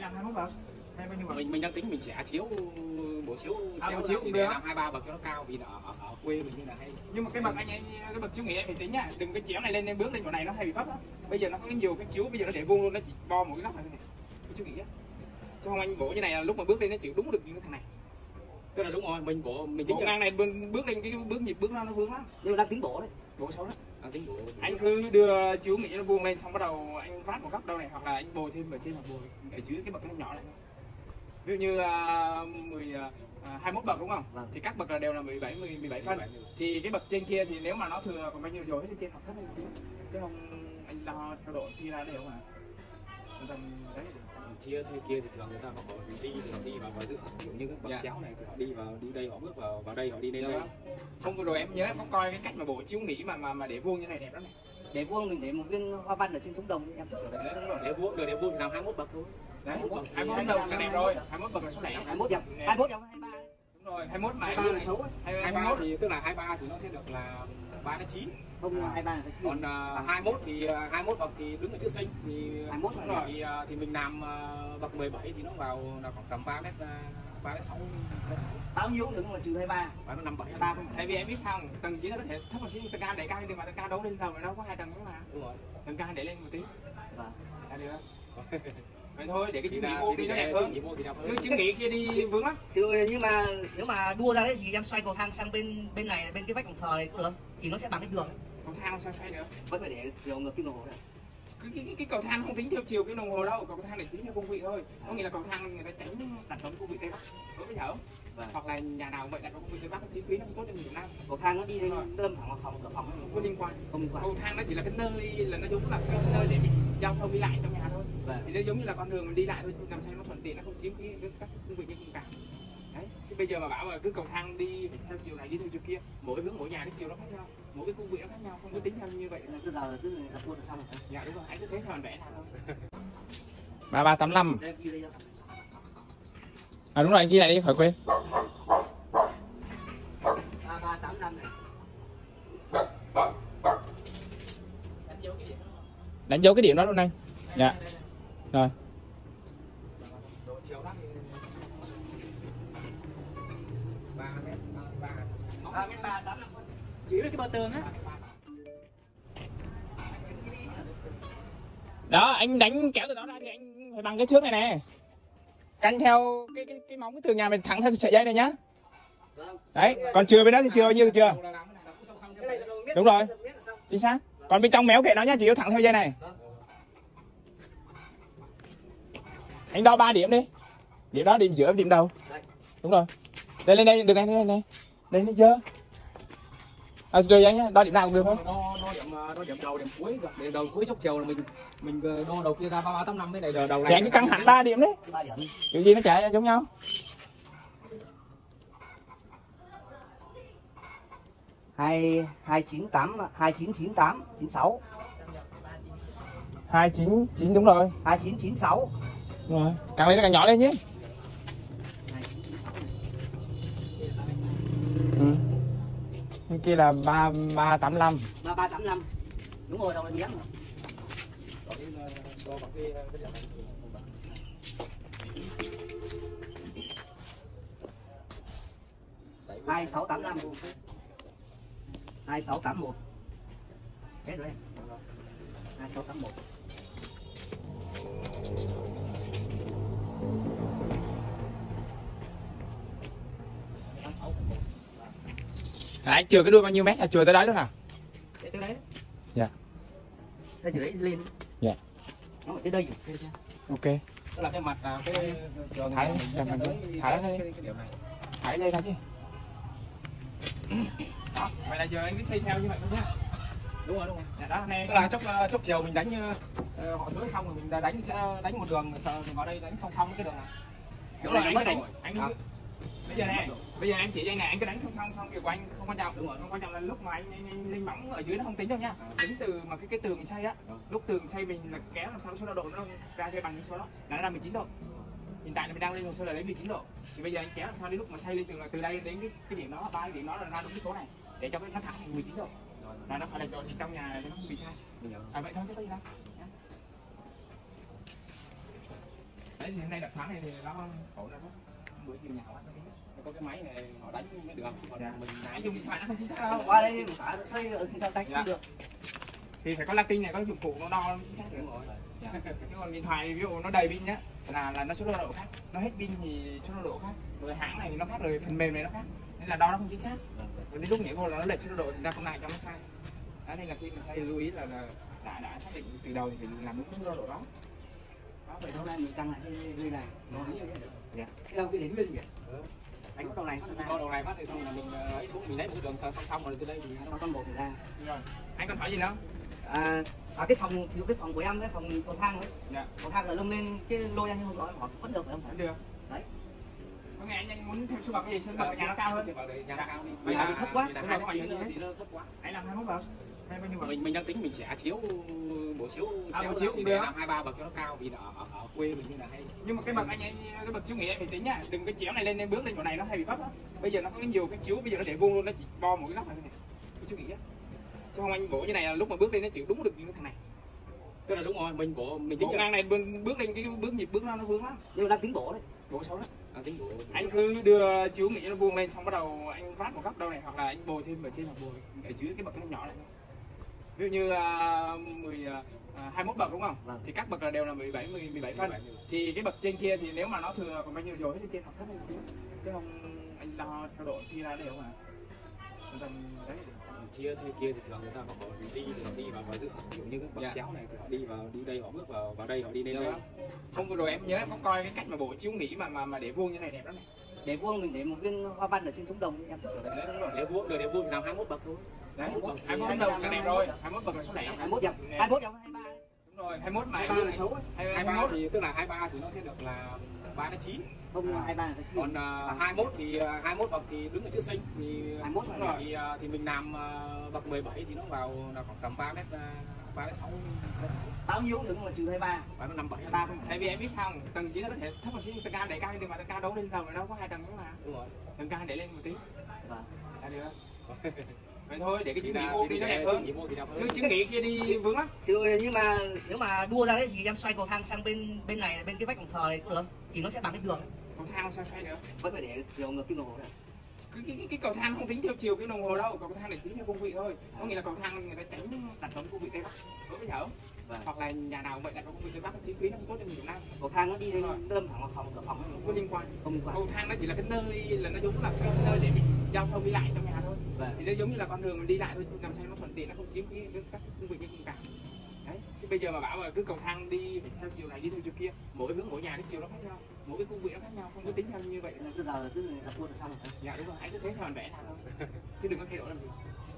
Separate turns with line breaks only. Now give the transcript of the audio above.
làm 21 bậc hay bao nhiêu bậc?
Mình đang tính mình sẽ chiếu bộ chiếu
bộ chiếu cũng
để
được.
làm 2-3 bậc cho nó cao vì ở quê mình như là hay.
Nhưng mà cái bậc anh cái bậc chiếu nghỉ em phải tính nhá, đừng cái chéo này lên em bước lên chỗ này nó hay bị vấp á. Bây giờ nó có nhiều cái chiếu bây giờ nó để vuông luôn, nó chỉ bo một cái góc này thôi này. Cái chiếu nghỉ á. Chứ không anh bổ như này là lúc mà bước lên nó chịu đúng được như cái thằng này.
Tức là đúng rồi, mình bổ
ngang này bước lên cái bước nhịp bước nó vướng lắm.
Nhưng mà đang tính bổ đấy.
Bổ xấu lắm.
Đang tính bổ.
Anh cứ đưa chiếu nghỉ nó vuông lên xong bắt đầu anh vát một góc đâu này hoặc là anh bồi thêm ở trên hoặc bồi ở dưới cái bậc nó nhỏ lại. Ví dụ như 21 bậc đúng không?
Vâng.
Thì các bậc là đều là 17 phân. Thì cái bậc trên kia thì nếu mà nó thừa còn bao nhiêu rồi hết trên hoặc thấp lên chứ không anh đo theo độ chia ra đều mà. Tầm đấy.
Chia theo kia thì thường người ta họ đi vào giữa, ví dụ như các bậc chéo này thì họ đi đây họ bước vào đây họ đi lên đây.
Hôm vừa rồi em nhớ em có coi cái cách mà bộ chiếu nghỉ mà để vuông như này đẹp lắm này.
Để vuông mình để một viên hoa văn ở trên trống đồng em thích
Đấy, đúng rồi.
Để vuông thì làm 21 bậc thôi.
Đấy, 21 bậc là đẹp rồi, 21 bậc là số đẹp.
21 dòng, 21 dòng 23.
Đúng rồi, 21 mà
23 là xấu.
23 thì tức là 23 thì nó sẽ được là 3 đến 9.
Không 23 thì
còn 21 thì 21 bậc thì đứng ở chữ sinh thì
21
rồi thì mình làm bậc 17 thì nó vào là khoảng tầm 3 mét 6.
Bao nhiêu cũng được mà trừ 23.
57.
3
tại vì em biết sao tầng chỉ nó có thể thấp một xíu tầng cao để cao nhưng mà tầng cao đấu lên tầng đâu có 2 tầng nữa mà.
Đúng rồi.
Tầng cao để lên một tí.
Vâng.
Là được. Vậy thôi để cái chữ
Thì
nghỉ vô đi nó đẹp hơn. Chứ chữ nghỉ kia đi vướng lắm.
Thì nhưng mà nếu mà đua ra đấy thì em xoay cầu thang sang bên này bên cái vách phòng thờ này cũng được thì nó sẽ bằng cái đường.
Cầu thang sao xoay được?
Vẫn phải để chiều ngược kim đồng hồ này.
Cái cầu thang không tính theo chiều cái đồng hồ đâu, cầu thang để tính theo công vị thôi. Có nghĩa là cầu thang người ta tránh đặt vào công vị tây bắc đối với nhở. Hoặc là nhà nào vậy đặt vào công vị tây bắc chi phí nó không tốt cho người Việt Nam.
Cầu thang nó đi lên đâm thẳng vào phòng cửa phòng
không có liên quan.
Không liên quan.
Cầu thang nó chỉ là cái nơi là nó giống là cái nơi để mình giao thông đi lại trong nhà thôi. Thì nó giống như là con đường mình đi lại thôi, làm sao nó thuận tiện, nó không chiếm các công vị như công cảm. Đấy. Chứ bây giờ mà bảo mà cứ cầu thang đi theo chiều này đi theo chiều kia, mỗi hướng mỗi nhà cái chiều nó khác nhau, mỗi cái công vị nó khác nhau, không có tính theo như vậy.
Bây giờ cứ đặt luôn xong rồi.
Dạ đúng rồi, anh cứ thế theo vẽ nào thôi. 3385. À đúng rồi, anh ghi lại đi khỏi quên.
3385 này.
Đánh dấu cái điểm đó luôn anh. Dạ. Rồi.
Chỉ cái bờ tường á.
Đó, anh đánh kéo từ đó ra thì anh phải bằng cái thước này nè. Canh theo cái móng cái tường nhà mình thẳng theo sợi dây này nhá. Đấy, còn chừa bên đó thì chừa như chưa? Đúng rồi. Chính xác. Còn bên trong méo kệ nó nhá, chủ yếu thẳng theo dây này. Anh đo 3 điểm đi. Điểm đó điểm giữa điểm đầu. Đúng rồi. Đây lên đây, được này, đây. Đây nó chưa? À, rồi anh nhá, đo điểm nào cũng được thôi.
Đo điểm đầu, điểm cuối, điểm đầu cuối chốc chiều là mình đo đầu kia ra 3385 cái này đầu này.
Thì anh cứ căng hẳn 3 điểm đấy. Kiểu gì nó chạy giống nhau.
2998 2998 96
299 đúng rồi.
2996.
Đúng rồi. Càng lấy nó càng nhỏ lên nhé. Ừ. Cái kia là 3385.
3385. Đúng rồi, đầu là miếng. 2685. 2681. Hết rồi. 2681.
Anh chừa cái đuôi bao nhiêu mét? À, chừa tới đấy đó nào?
Tới đấy.
Dạ.
Tới từ đấy lên.
Dạ.
Nó ở tới đây.
Ok.
Đó là cái mặt cái
Thái dây ra chứ. Đó, vậy là giờ anh cứ xây theo như vậy thôi nhá.
Đúng rồi.
Dạ đó, này
tức là chốc chiều mình đánh họ dưới xong rồi mình đánh một đường ở đây đánh song song cái đường này.
Đúng rồi, anh cứ đánh. Bây giờ em chỉ dây này anh cứ đánh song song kiểu của anh không quan trọng. Đúng rồi, không quan trọng là lúc mà anh lên móng ở dưới nó không tính đâu nhá. Tính từ mà cái tường mình xây á. Lúc tường xây mình là kéo làm sao số độ nó ra cho bằng cái số đó. Là nó ra 19 độ. Hiện tại là mình đang lên hồ sơ là lấy 19 độ. Thì bây giờ anh kéo làm sao đến lúc mà xây lên tường là từ đây đến cái điểm đó, 3 cái điểm đó là ra đúng cái số này để cho nó thẳng thành 19 độ. Là nó phải là thì trong nhà nó không bị sai. À vậy thôi chứ có gì đâu. đấy thì hôm nay đập thoáng này thì nó ổn rồi đó, bữa chiều nhậu á.
Có cái máy này họ đánh mới được, còn
Dạ.
mình
Anh dùng điện thoại nó không chính xác đâu.
qua đây mình phải xoay ở sao đánh
Dạ.
không được.
Thì phải có latin này, có dụng cụ nó đo chính xác được.
đúng rồi.
Dạ. Chứ còn điện thoại ví dụ nó đầy pin nhá, là nó số độ khác, nó hết pin thì số độ khác, rồi hãng này thì nó khác, rồi phần mềm này nó khác, nên là đo nó không chính xác. Rồi đến lúc nhảy vô là nó lệch số độ thì ra con này cho nó sai. Đó nên là khi mình xây lưu ý là đã xác định từ đầu thì phải làm đúng số độ đó. Đó vậy
Hôm
thôi.
nay mình căng lại cái dây này.
Dạ.
Cái đâu cái đến bên kìa. Đánh cái đầu này phát ra.
Con đầu này phát thì xong là mình ấy xuống mình lấy một cái đường xong rồi từ đây thì
Xong con một thì ra.
Rồi. Anh còn hỏi gì nữa?
Cái phòng ví dụ cái phòng của em, cái phòng cầu thang ấy,
Dạ.
cầu thang là lông lên cái lôi anh không rõ họ vẫn được phải không?
Vẫn được.
Đấy.
Có nghe anh muốn thêm số bậc cái gì? Số bậc ở nhà nó cao hơn.
vào đây nhà nó cao đi.
Bây giờ thì thấp quá.
Là 29 thì nó thấp quá.
Anh làm 21 bậc. Hay bao nhiêu bậc?
Mình đang tính mình sẽ chiếu bộ chiếu
bộ chiếu cũng
để
được.
làm 2-3 bậc cho nó cao vì ở quê mình như là hay.
Nhưng mà cái bậc anh cái bậc chiếu nghĩ em phải tính nhá, đừng cái chéo này lên bước lên chỗ này nó hay bị vấp á. Bây giờ nó có nhiều cái chiếu, bây giờ nó để vuông luôn, nó chỉ bo một cái góc này này. Cái chiếu nghĩ á. Chứ không anh bổ như này là lúc mà bước lên nó chỉ đúng được như cái thằng này.
Tức là đúng rồi, mình bộ mình
Bổ
tính
ngang này bước lên cái bước nhịp bước nó vướng lắm.
Nhưng mà đang tính bổ đấy.
Bổ xấu lắm.
tính bộ
Anh cứ đưa chiếu nghĩ nó vuông lên, xong bắt đầu anh vát một góc đâu này, hoặc là anh bồi thêm ở trên, hoặc bồi ở dưới cái bậc nó nhỏ lại. Ví dụ như 21 bậc đúng không?
Vâng.
Thì các bậc là đều là 17 phân. Thì cái bậc trên kia thì nếu mà nó thừa còn bao nhiêu rồi hết trên hoặc thấp lên tí. Chứ không anh đo theo độ chia ra đều mà. Tầm đấy.
chia theo kia thì thường người ta họ đi vào giữa, ví dụ như các bậc chéo này thì họ đi đây họ bước vào đây họ đi lên đây.
Hôm vừa rồi em nhớ em có coi cái cách mà bộ chiếu nghỉ mà để vuông như này đẹp lắm này.
Để vuông mình để một viên hoa văn ở trên trống đồng em thích kiểu đấy.
Đấy đúng rồi.
Để vuông thì làm 21 bậc thôi.
Đấy, 21 bậc là đẹp rồi, 21 bậc là số đẹp.
21 nhỉ? 21 nhỉ? 23.
Đúng rồi, 21 mà
23 là xấu ấy.
23 thì tức là 23 thì nó sẽ được là 3 đến 9.
Không 23 là thích.
Còn 21 thì 21 bậc thì đứng ở chữ sinh thì
21
rồi thì mình làm bậc 17 thì nó vào là khoảng tầm 3 mét 6.
Bao nhiêu cũng được nhưng mà trừ 23.
57.
23 không.
Tại vì em biết sao không? Tầng chỉ nó có thể thấp một xíu, tầng cao đẩy cao đi, mà tầng cao đấu lên tầng đâu có 2 tầng nữa mà.
Đúng rồi.
Tầng cao đẩy lên một tí
Vâng.
là được. Vậy thôi để cái
Thì
chứng
là
nghị vô đi nó đẹp hơn. Chứ chứng nghị kia đi vướng lắm.
Thì nhưng mà nếu mà đua ra đấy thì em xoay cầu thang sang bên này, bên cái vách phòng thờ này cũng được. Thì nó sẽ bằng cái tường.
Cầu thang sao xoay được?
Vẫn phải để chiều ngược kim đồng hồ này.
Cái cầu thang không tính theo chiều cái đồng hồ đâu, cầu thang để tính theo công vị thôi. Có nghĩa là cầu thang người ta tránh đặt vào công vị tây bắc, đối với nhở.
Vâng.
Hoặc là nhà nào vậy đặt vào công vị tây bắc chi phí nó không tốt cho người Việt Nam.
Cầu thang nó đi lên nó đâm thẳng vào phòng, cửa phòng
Không có liên quan.
không liên quan.
Cầu thang nó chỉ là cái nơi, là nó giống là cái nơi để mình giao thông đi lại trong nhà thôi.
Vâng.
Thì nó giống như là con đường mình đi lại thôi, làm sao nó thuận tiện, nó không chiếm các công việc như công càng. Đấy. Chứ bây giờ mà bảo mà cứ cầu thang đi theo chiều này đi theo chiều kia, mỗi hướng mỗi nhà cái chiều nó khác nhau, mỗi cái công việc nó khác nhau, không có tính theo như vậy.
Bây giờ cứ đặt luôn là xong rồi.
Dạ đúng rồi, anh cứ thế theo bản vẽ làm thôi, chứ đừng có thay đổi làm gì.